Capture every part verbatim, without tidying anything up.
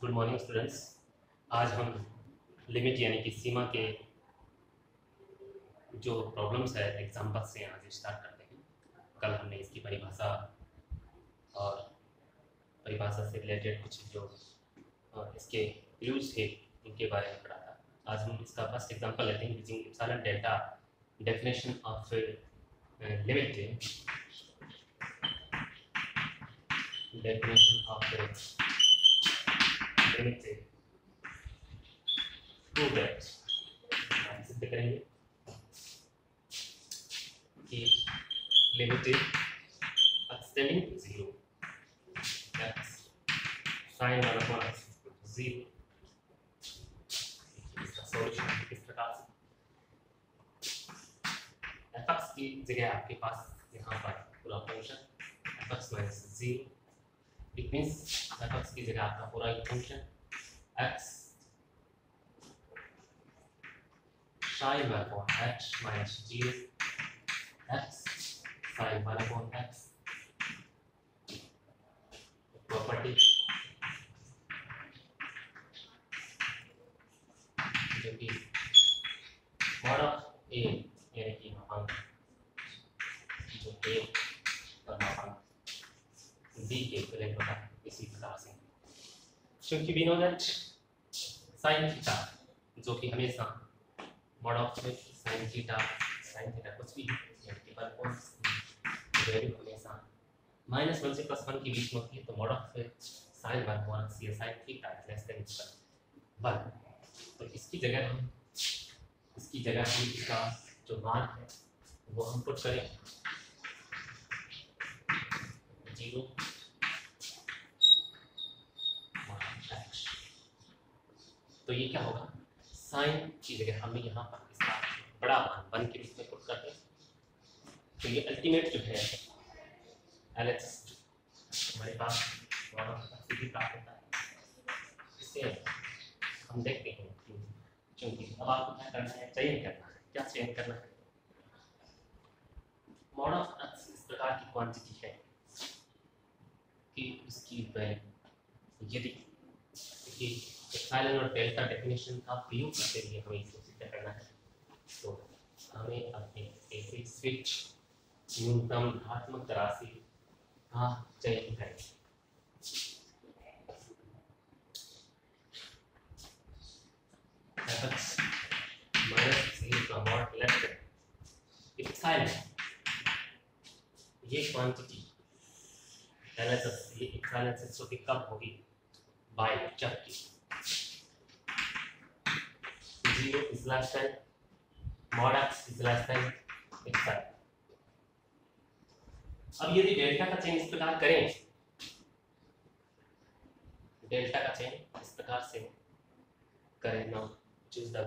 Good morning students. आज हम limit यानी कि सीमा के जो प्रॉब्लम्स है एग्जाम्पल से आज स्टार्ट करते हैं। कल हमने इसकी परिभाषा और परिभाषा से रिलेटेड कुछ जो इसके यूज थे उनके बारे में पढ़ा था। आज हम इसका फर्स्ट एग्जांपल लेते हैं using epsilon delta definition of limit definition of limit prove that सिद्ध करेंगे कि limit x tending to zero x sin one upon x zero. इसका सॉल्यूशन किस प्रकार से fx की जगह आपके पास यहाँ पर पूरा function fx minus zero, it means fx की जगह आपका पूरा एक function x sin one upon x minus zero x sin one upon x property जो कि मॉड ऑफ ए यानी कि मापांक जो ए और मापांक बी के इक्विवेलेंट होता है इसी प्रकार से, क्योंकि we know that sin theta जो कि हमेशा mod of sin theta sin theta कुछ भी यानी वन अपॉन वैल्यू हमेशा माइनस वन से प्लस वन के बीच में होती है, तो mod of sin one upon sin theta is less than one. तो इसकी जगह हम इसकी जगह हम इसका जो मान है वो हम पुट करें जीरो x, तो ये क्या होगा साइन की जगह हम यहाँ पर इसका बड़ा मान वन के बीच में पुट करते हैं, तो ये अल्टीमेट जो है एल एच हमारे पास प्राप्त होता है। इससे हम देखते हैं क्योंकि अब आपको क्या करना है, चयन करना है। क्या चयन करना है? मॉड ऑफ एक्स इस प्रकार की क्वांटिटी है कि उसकी वैल्यू यदि कि एप्सिलॉन और डेल्टा डेफिनेशन का प्रयोग करते हुए हमें इसे सिद्ध करना है, तो हमें अपने ऐसे स्विच न्यूनतम धनात्मक राशि का चयन करें। fx माइनस जीरो का मॉड लेस देन एप्सिलॉन, ये क्वांटिटी एलएचएस ये एप्सिलॉन से छोटी कब होगी बाय जबकि zero is less than mod x is less than epsilon. अब यदि डेल्टा का चयन इस प्रकार करें, डेल्टा का चयन इस प्रकार से करें, now choose the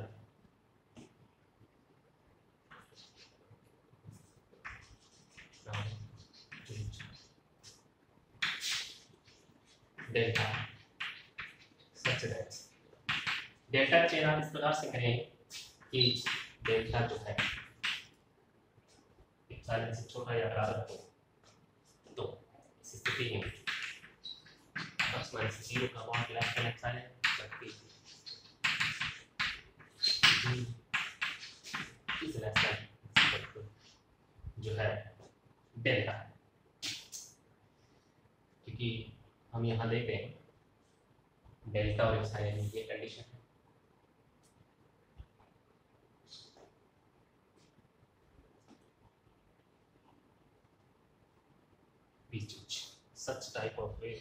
now choose delta such that delta का चयन आप इस प्रकार से करें कि डेल्टा जो है एप्सिलॉन से छोटा या बराबर हो, तो इस स्थिति में x माइनस जीरो का मॉड लेस देन एप्सिलॉन जबकि इस लेस जो है डेल्टा, क्योंकि हम यहाँ देख रहे हैं डेल्टा और एप्सिलॉन ये कंडीशन है। We choose such type of way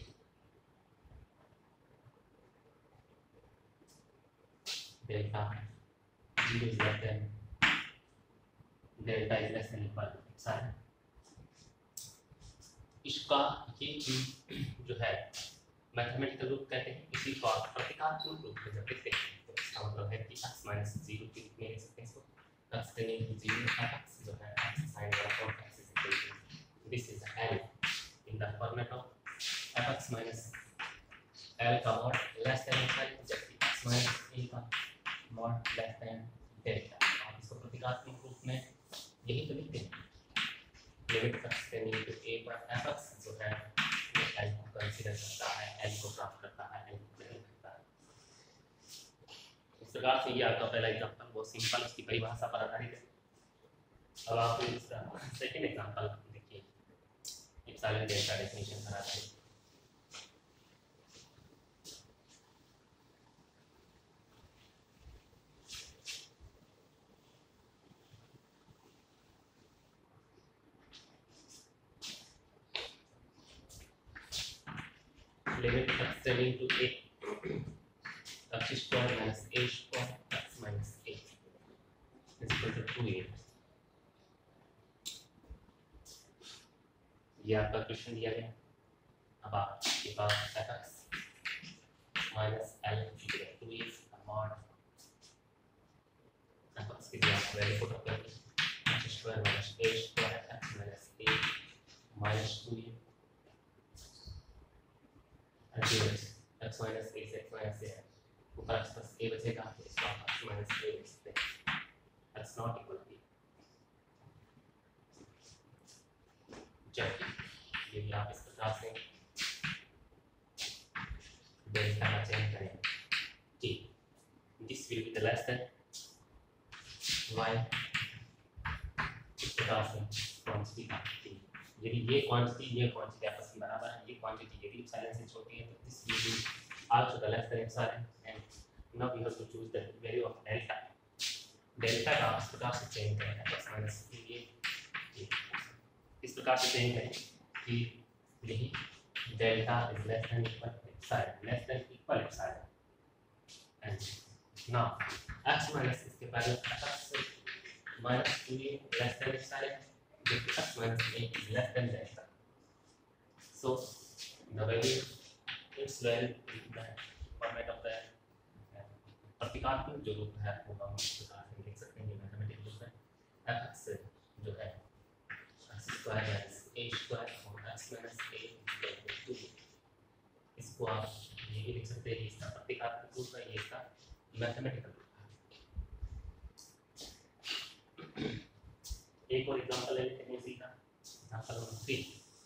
delta zero is less than delta is less than equal to epsilon। इसका ये जो है मैथमेटिकल रूप कहते हैं, इसी को आप प्रतीकात्मक रूप में जब लिखते हैं तो इसका मतलब है कि x माइनस जीरो के रूप में लिख सकते हैं इसको। x tending to zero x जो है x sin one upon x is equal to this is l in the format of fx minus l का मॉड लेस देन epsilon जबकि x माइनस a का मॉड लेस देन डेल्टा। आप इसको प्रतीकात्मक रूप में यही तो लिखते हैं, limit x tending to a पर fx जो है l को कंसीडर करता है, l को प्राप्त करता है, l को ग्रहण करता है। प्रकार से ये आपका पहला एग्जाम्पल बहुत सिंपल उसकी परिभाषा पर आधारित है। अब आप इसका सेकेंड एग्जाम्पल देखिए, एप्सिलॉन डेल्टा डेफिनेशन पर आधारित। limit x tending to a x square minus a square x minus a is equal to two a। ये आपका क्वेश्चन दिया गया। अब आपके पास fx minus l equal to two a mod fx की आप वैल्यू पुट करेंगे x square minus a square x minus a minus two a x minus a से x minus a है, ऊपर x plus a बचेगा तो इसका x minus a लिख सकते हैं, x not equal to जबकि यदि आप इस प्रकार से डेल्टा का चयन करें कि this will be the less than y, इस प्रकार से क्वांटिटी आती, यदि ये क्वांटिटी ये क्वांटिटी आपस में बराबर है, ये क्वांटिटी यदि एप्सिलॉन से छोटी है तो this will be also the less than epsilon, and now we have to choose the value of delta। Delta का इस प्रकार से चेंज करें x माइनस ये इस प्रकार से चेंज करें कि यही delta is less than equal epsilon, less than equal epsilon, and now x minus इसके पहले x minus two a less than epsilon, x minus a is less than delta. So the value its value in the format of the प्रतीकात्मक जो रूप है वो हम इस प्रकार से लिख सकते हैं, मैथमेटिकल रूप है fx जो है x square minus a square और x minus a equal to two. इसको आप ये भी लिख सकते हैं, इसका प्रतीकात्मक रूप है, ये इसका मैथमेटिकल रूप है। एक और एग्जांपल ले लेते हैं इसी का, example number three.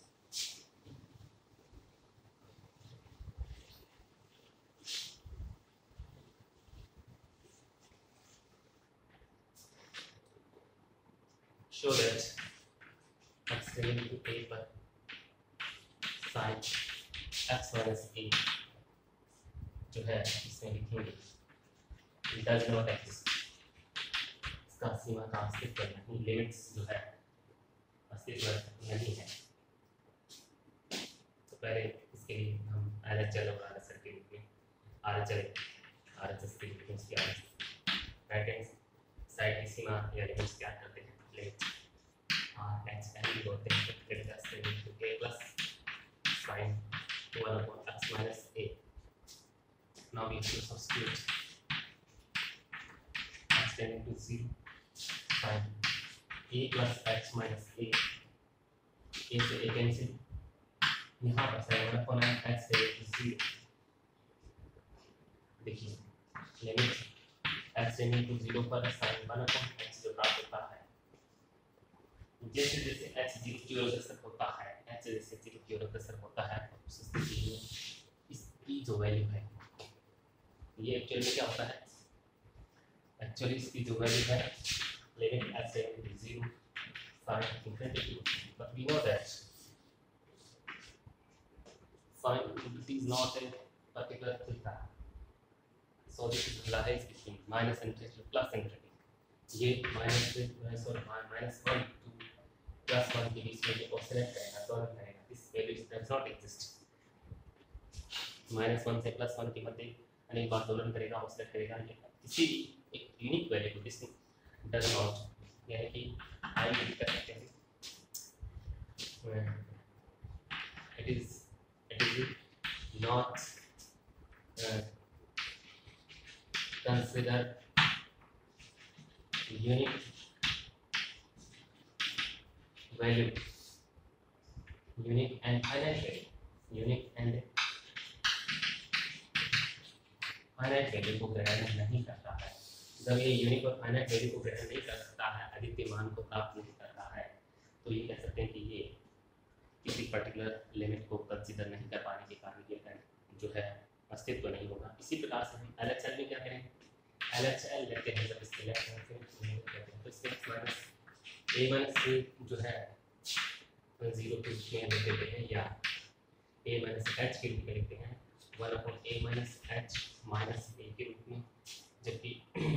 show that x tending to a पर sin x minus a जो है इसमें लिखेंगे it does not exist, इसका सीमा का अस्तित्व नहीं, लिमिट्स जो है अस्तित्व नहीं है। तो पहले इसके लिए हम आर एच एल और आर एस एल के रूप में R H L R H S के रूप में इसकी राइट हैंड साइड की सीमा या लिमिट्स क्या करते हैं, लिमिट आर एच एल की होते हैं डेल्टा से two a plus sin one upon x minus a। Now we have to substitute x tending to zero sin a plus x minus a, a से a cancel, यहाँ पर sin one upon x से zero। देखिए limit x tending to zero पर sin one upon x जो प्राप्त होता है, जैसे जैसे h जीरो की ओर अग्रसर होता है, h जैसे जीरो की ओर अग्रसर होता है, उस स्थिति में इसकी जो वैल्यू है ये एक्चुअली में क्या होता है, एक्चुअली इसकी जो वैल्यू है limit x tending to zero sin infinity, but we know that sin infinity is not a particular theta, so this is lies between minus infinity to plus infinity। ये minus से sorry minus one to plus one के बीच में ये oscillate करेगा, solve करेगा, this value does not exist। minus one से plus one के मध्य अनेक बार दोलन करेगा, ऑसिलेट करेगा, ये किसी भी एक यूनिक वैल्यू को दिस does not, यानी कि आई लिख सकते हैं it is it is not uh, considered unique value, unique and finite value, unique and finite value को ग्रहण नहीं करता है। जब ये यूनिक और फाइनाइट वैल्यू को ग्रहण नहीं कर सकता है, अद्वितीय मान को प्राप्त नहीं करता है, तो ये कह सकते हैं कि ये किसी पर्टिकुलर लिमिट को कंसीडर नहीं कर पाने के कारण ये जो है अस्तित्व नहीं होगा। इसी प्रकार से हम एल एच एल में क्या करें, एल एच एल लेते हैं, जब इसके लेफ्ट हैंड से कहते हैं तो six minus a minus a जो है जीरो के रूप में लिख देते हैं, या ए माइनस एच के रूप में लिखते हैं one upon a minus h minus a के रूप में, जबकि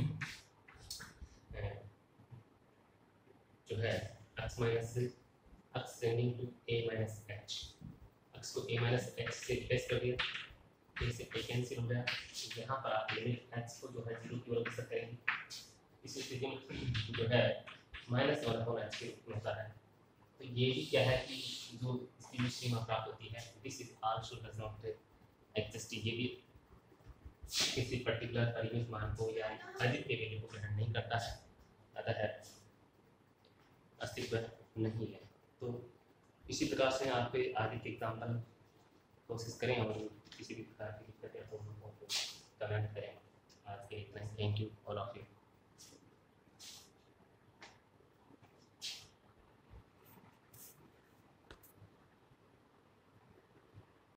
जो है x minus x tending to a minus h, x को ए माइनस एच से रिप्लेस कर दिया, ए से ए कैंसिल हो गया। यहाँ पर आप लिमिट एक्स को जो है जीरो की ओर अग्रसर करेंगे, इस स्थिति में जो है माइनस वन अपॉन एच के रूप में होता है। तो ये भी क्या है कि जो इसकी जो सीमा प्राप्त होती है, this is also does not exist, ये भी किसी पर्टिकुलर परिमित मान को या अधिक के वैल्यू को ग्रहण नहीं करता है, अतः है अस्तित्व नहीं है। तो इसी प्रकार से आप पे आगे के एग्जाम्पल कोशिश करें और किसी भी प्रकार की दिक्कत है तो हमको कमेंट करें। आज के इतना ही, थैंक यू।